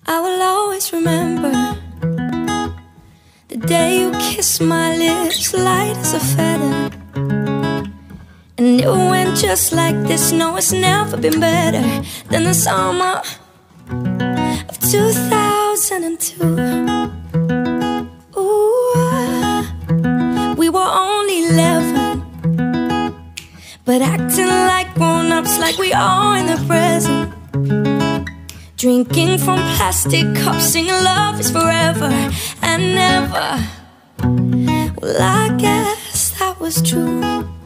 I will always remember the day you kissed my lips, light as a feather. And it went just like this. No, it's never been better than the summer of 2002. Ooh, we were only 11, but acting like grown-ups, like we are in the present. Drinking from plastic cups, singing love is forever and never. Well, I guess that was true.